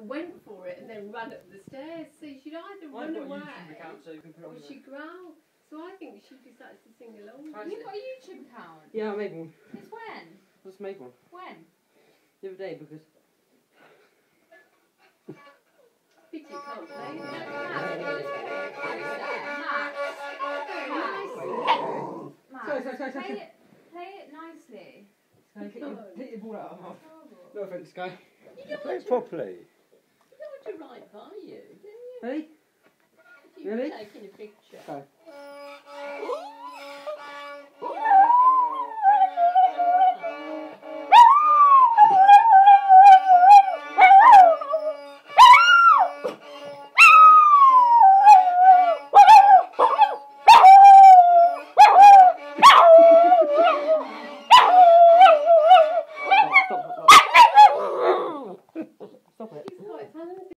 went for it and then ran up the stairs. So she'd either run away or she'd growl. So I think she decides to sing along. You've got a YouTube account? Yeah, I made one. Since when? I'll just make one. When? The other day because... Pity you can't play Max, play it nicely. Take your ball out of my mouth. No offence, Sky. You don't Play want properly. to ride by you, do you? Ready? If you were taking a picture. Sky.